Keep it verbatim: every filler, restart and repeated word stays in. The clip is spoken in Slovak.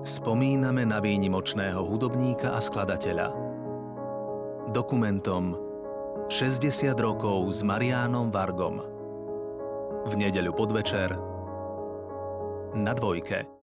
Spomíname na výnimočného hudobníka a skladateľa. Dokumentom šesťdesiat rokov s Mariánom Vargom. V nedeľu podvečer na Dvojke.